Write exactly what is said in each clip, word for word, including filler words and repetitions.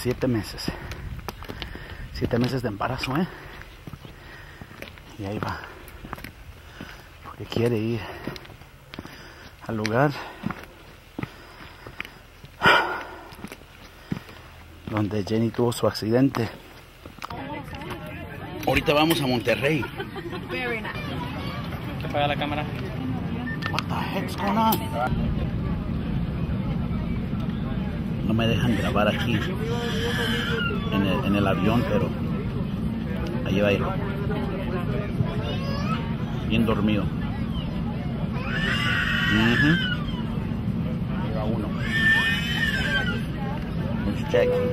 siete meses. Siete meses de embarazo, ¿eh? Y ahí va. Porque quiere ir al lugar donde Jenny tuvo su accidente. Ahorita vamos a Monterrey. ¿Qué paga la cámara? What the heck's going on? No me dejan grabar aquí en el, en el avión, pero ahí va a ir. Bien dormido. Uh-huh. Ahí va uno. It's Jackie.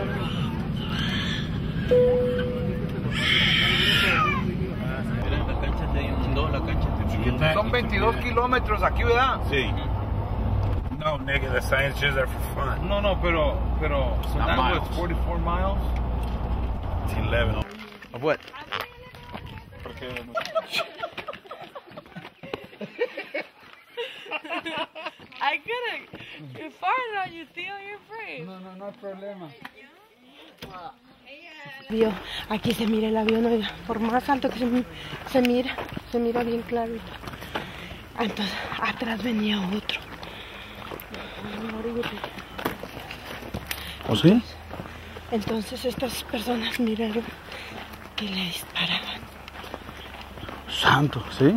Son veintidós kilómetros aquí, ¿verdad? Sí. No, nigga, the science is there for fun. No, no, pero, pero, so Not that miles. was forty-four miles. It's eleven. Of what? I couldn't. You're farting on you, Theo. You're brave. No, no, no hay problema. Vio, aquí se mira el avión, oiga, por más alto que se, mi- se mira, se mira bien clarito. Entonces, atrás venía otro. ¿O sí? Entonces estas personas miraron que le disparaban. Santo, ¿sí?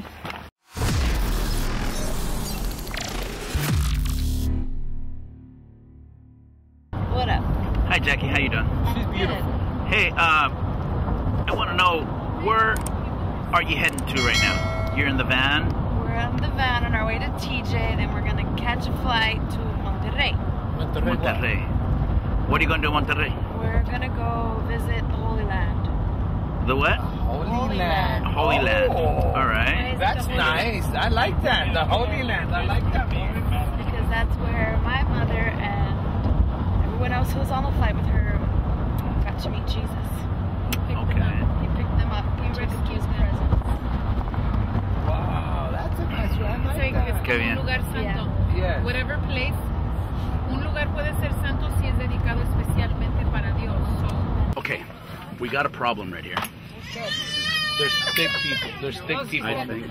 What up? Hi, Jackie. How you doing? She's beautiful. Hey, uh, I want to know, where are you heading to right now? You're in the van? We're on the van on our way to T J, then we're gonna catch a flight to Monterrey. Monterrey. What are you going to do in Monterrey? We're gonna go visit the Holy Land. The what? Holy Land. Holy Land. Oh, All right. That's nice. I like that. The Holy Land. I like that. Because that's where my mother and everyone else who was on the flight with her got to meet Jesus. He picked Okay. them up. He picked them up. He rescued presents. Wow, that's a nice one. I like that. Qué bien. Un lugar santo. Yes. Whatever place, un lugar puede ser santo si es dedicado especialmente para Dios. So, Okay, we got a problem right here. There's thick people. There's thick people. I think.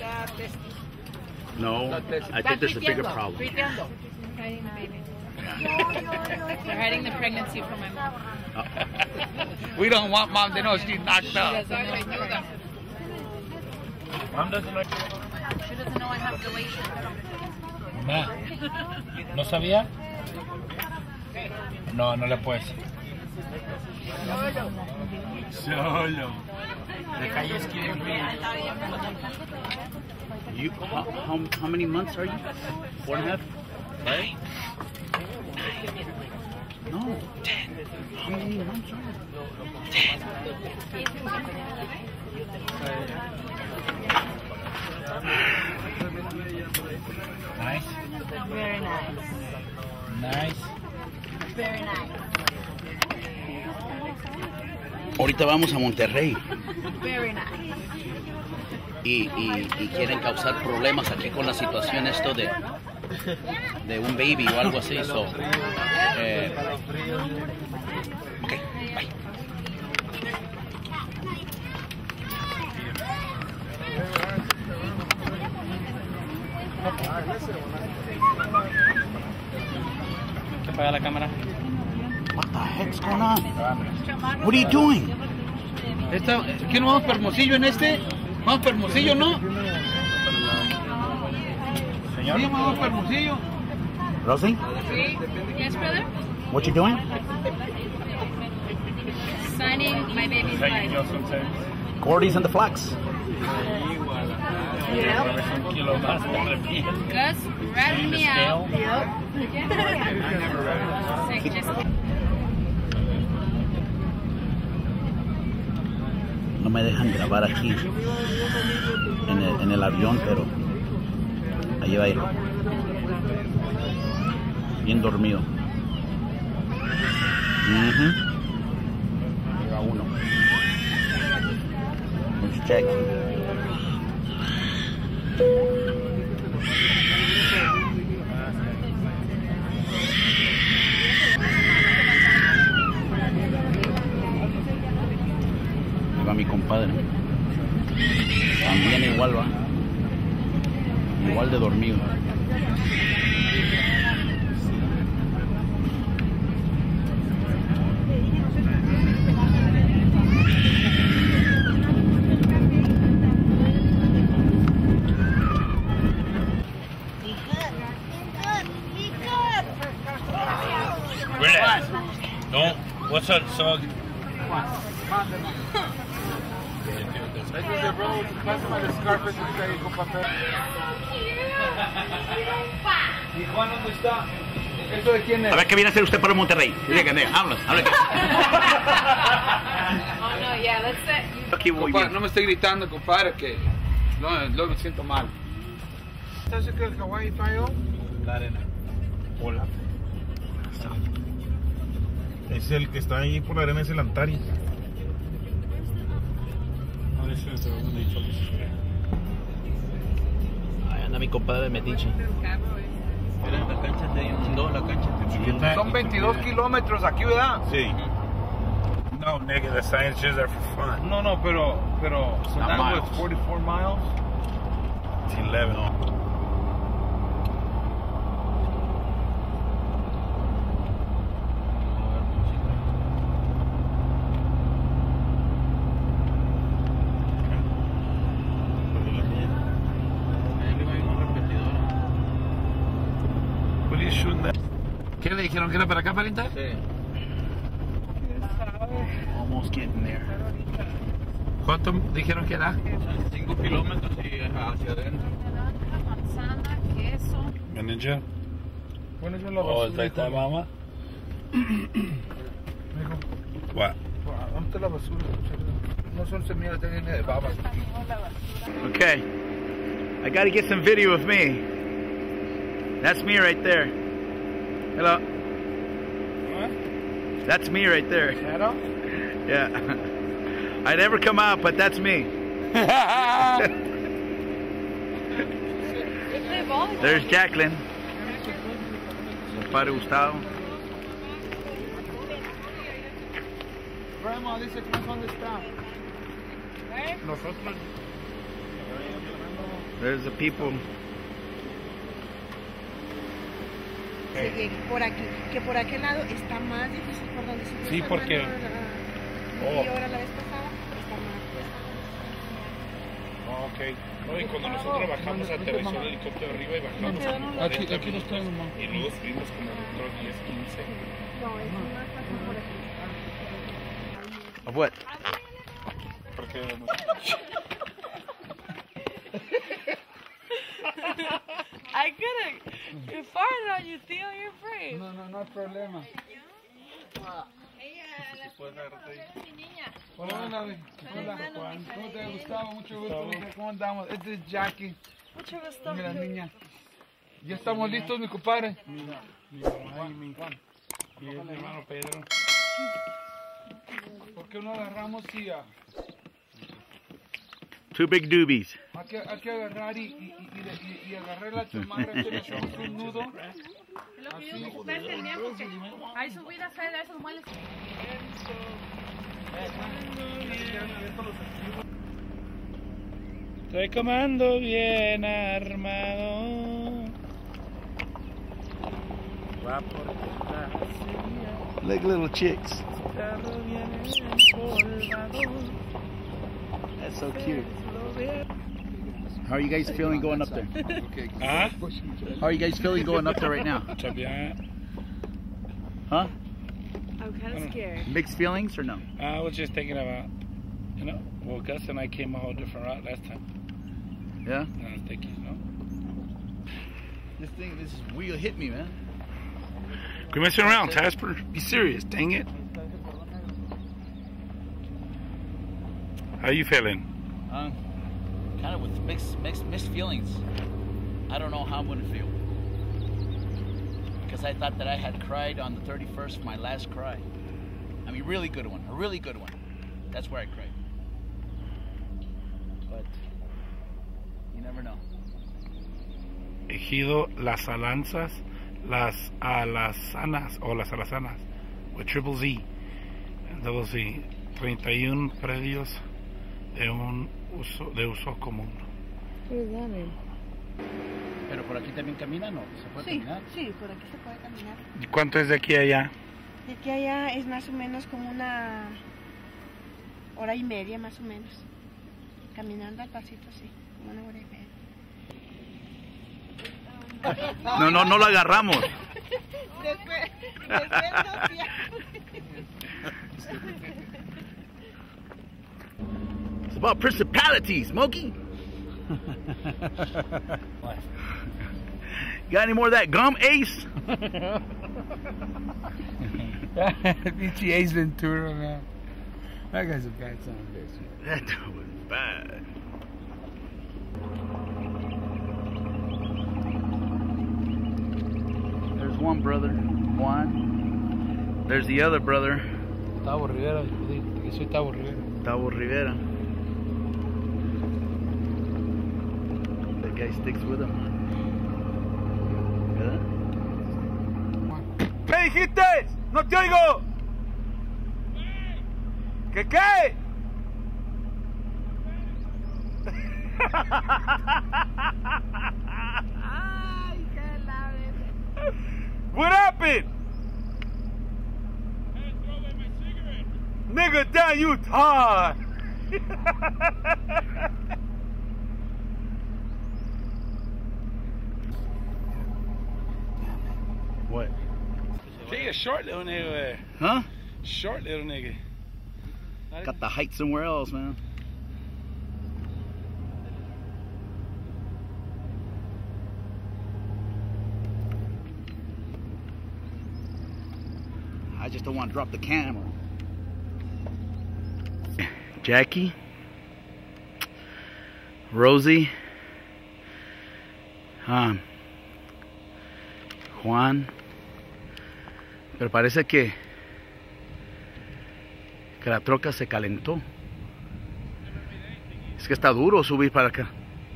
No, I think there's a bigger problem. hiding the baby. They're hiding the pregnancy from my mom. We don't want mom to know she's knocked She up. doesn't know I'm pregnant. Mom doesn't know. She doesn't know I have Galatians. Mamá, ¿no sabía? No, no le puedes. Solo. You, how, how, how many months are you? Four and a half? Right? No, ten. How many months are you? Ten. Nice. Very nice. Nice. Very nice. Ahorita vamos a Monterrey Very nice. y, y, y quieren causar problemas aquí con la situación esto de, de un baby o algo así. So, eh, ok, bye. ¿Qué paga la cámara? What the heck's going on? What are you doing? Esta, ¿qué no vamos para Hermosillo en este? Vamos para Hermosillo, ¿no? Señor. Sí, vamos para Hermosillo. Rosie, Yes, brother? what you doing? Signing my baby's life. Gordy's and the Flax. Un kilo más de repente. Gus, rat me out. Say, just No me dejan grabar aquí en el, en el avión, pero ahí va a ir. Bien dormido. Uh-huh. Ahí va uno. It's Jackie. para mi compadre. También igual va. Igual de dormido. Relax. Don't. What's up, son? ¿Y Juan dónde está? ¿Eso de quién es? A ver qué viene a hacer usted para Monterrey. Dile que ande, háblanos, háblanos. Oh no, yeah, let's set. Aquí voy Compadre, bien. no me esté gritando, compadre, que no, no me siento mal. ¿Sabes qué es el Hawaii Five-O? La arena. Hola. Es el que está ahí por la arena, es el Antari. Ahí anda mi compadre Metiche. Era la cancha de inundó la cancha. Son veintidós kilómetros aquí, ¿verdad? Sí. No, nigga, the science shows are for fun. No, no, pero, pero, so Not that miles. was forty-four miles. It's eleven. What are you shooting that? ¿Qué le dijeron que era para acá, pariente? Sí. Almost getting there. ¿Cuánto dijeron que era? cinco kilómetros y hacia adentro. Manzana, queso. Manager. Bueno, yo la Oh, is that that mama? What? ¿Dónde está la basura? No son semillas de babas. Okay. I gotta get some video of me. That's me right there. Hello. That's me right there. ¿Claro? Yeah. I never come out, but that's me. There's Jacqueline. Compadre Gustavo. Grandma dice que dónde está. Nosotros. There's the people. Sí, que por aquí, que por aquel lado está más difícil por donde se Sí, porque- Y ahora la vez pasada está más. Oh, ok. No, y cuando nosotros bajamos, aterrizó el helicóptero arriba y bajamos como Aquí, cuarenta aquí los tengo, mamá. y luego subimos como otros diez, quince. No, es más fácil por aquí. Of what? Porque I couldn't. You farted on you, Theo. You're brave. No, no, no hay problema. Hola, hola, hola. ¿Cómo te ha gustado? Mucho gusto. ¿Cómo andamos? Este es Jackie. Mucho gusto. Mira, niña. Ya estamos listos, mi compadre. mi mamá y mi, y es mi hermano Pedro. ¿Por qué no agarramos y ah, Two big doobies. hay, que, hay que agarrar y, y, y, y, y agarrar la chamarra y le hacemos un nudo? Lo que yo digo, ustedes tenían porque hay subidas a esos muebles. Estoy comando bien armado. Like little chicks. That's so cute. How are you guys feeling going up there? ¿Ah? How are you guys feeling going up there right now? Chambear. Huh? I'm kind of scared. Mixed feelings or no? I was just thinking about, you know, well, Gus and I came a whole different route last time. Yeah? And I was thinking, you know. This thing, this wheel hit me, man. Quit messing around, Tasper. Be serious, dang it. How you feeling? Um, kind of with mixed, mixed, mixed feelings. I don't know how I'm gonna feel because I thought that I had cried on the thirty-first for my last cry. I mean, really good one, a really good one. That's where I cried. But you never know. Ejido Las Alanzas, Las Alazanas, o Las Alazanas, with triple Z. Double Z. treinta y uno predios de un uso, de uso común. Pero por aquí también caminan, ¿no? ¿Se puede Sí, caminar? sí, por aquí se puede caminar. ¿Y cuánto es de aquí a allá? De aquí a allá es más o menos como una hora y media, más o menos. Caminando al pasito, sí, como una hora y media. No, no, no lo agarramos. Después, después dos días. It's about principalities, Smokey. Got any more of that gum, Ace? Pinche Ace Ventura, man. That guy's a bad son of a bitch. That dude was bad. There's one brother, Juan. There's the other brother, Tavo Rivera, yo soy Tavo Rivera. Tavo Rivera. That guy sticks with him. ¿Verdad? ¿Qué dijiste? ¡No te oigo! ¿Qué qué? Ay, qué la vez. What happened? Nigga, down you tired. What? Sí, a short little nigga. Huh? Short little nigga. Got the height somewhere else, man. I just don't want to drop the camera. Jackie, Rosie, um, Juan, pero parece que que la troca se calentó. Es que está duro subir para acá.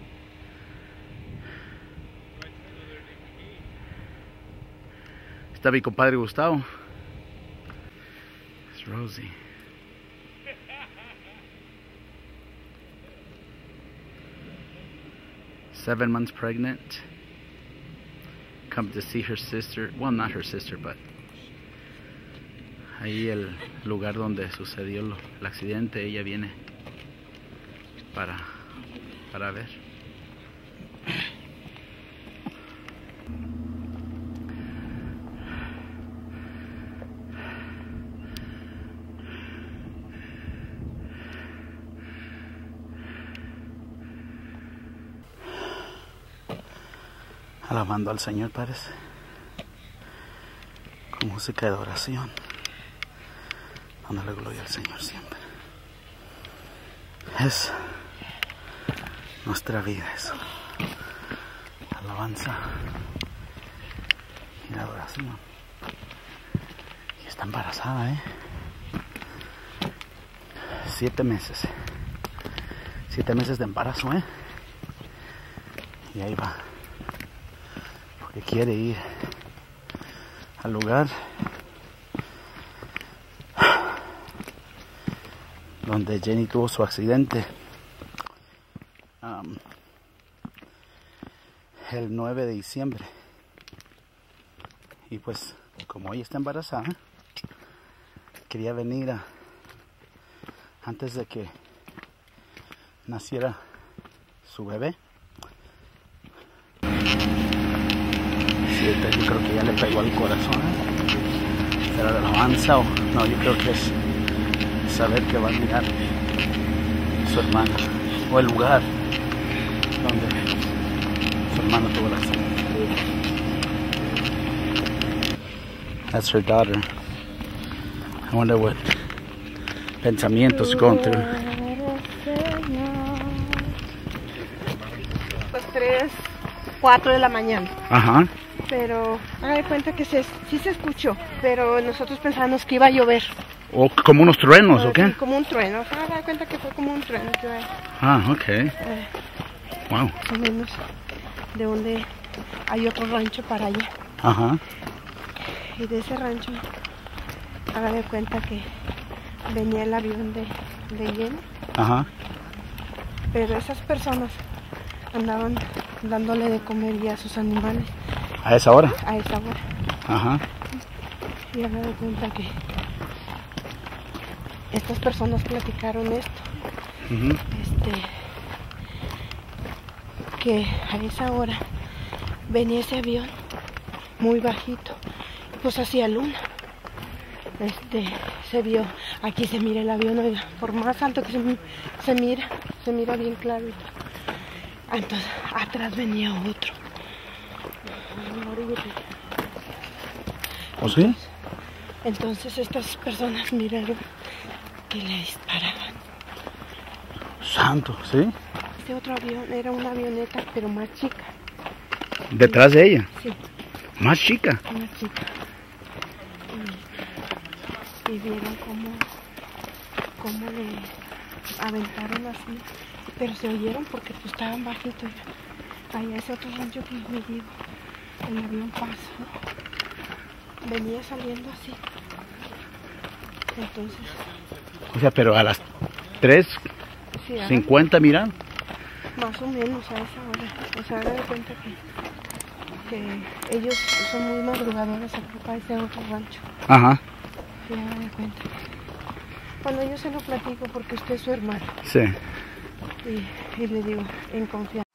Está mi compadre Gustavo. Es Rosie. Seven months pregnant. Come to see her sister. Well, not her sister, but ahí el lugar donde sucedió lo, el accidente. Ella viene para, para ver. Alabando al Señor, parece, con música de oración, dándole gloria al Señor siempre. Es nuestra vida, eso. Alabanza y adoración. Y está embarazada, ¿eh? Siete meses. Siete meses de embarazo, ¿eh? Y ahí va. Porque quiere ir al lugar donde Jenny tuvo su accidente um, el nueve de diciembre. Y pues como ella está embarazada, quería venir a, antes de que naciera su bebé. Sí, yo creo que ya le pegó al corazón, ¿eh? ¿Será de alabanza o no? Yo creo que es saber que va a mirar su hermano o el lugar donde su hermano tuvo el accidente. That's her daughter. I wonder what pensamientos going through. Pues tres, cuatro de la mañana. Ajá. Pero haga de cuenta que se, sí se escuchó, pero nosotros pensamos que iba a llover. ¿O como unos truenos o qué? Sí, como un trueno. Haga de cuenta que fue como un trueno. Que, Ah, ok. eh, Wow. más o menos de donde hay otro rancho para allá. Ajá. Y de ese rancho, haga de cuenta que venía el avión de, de Jenny Ajá. Pero esas personas andaban dándole de comer ya a sus animales ¿A esa hora? a esa hora. Ajá. Y ya me doy cuenta que estas personas platicaron esto. Ujú. Este, que a esa hora venía ese avión muy bajito, pues hacía luna. Este, se vio, aquí se mira el avión, oiga, por más alto que se, se mira, se mira bien clarito. Entonces, atrás venía otro. ¿O sí? Entonces estas personas miraron que le disparaban. Santo, ¿sí? Este otro avión era una avioneta, pero más chica. Detrás de ella. Sí, Más chica. más chica. Y, y vieron cómo, cómo le aventaron así. Pero se oyeron porque pues, estaban bajitos. Allá ese otro rancho que me digo, el avión pasó. Venía saliendo así. Entonces, O sea, pero a las tres sí, hagan- cincuenta miran. más o menos a esa hora. O sea, hagan de cuenta que, que ellos son muy madrugadores acá para ese otro rancho. Ajá. Sí, hagan de cuenta. Bueno, yo se lo platico porque usted es su hermano. Sí. Y, y le digo, en confianza.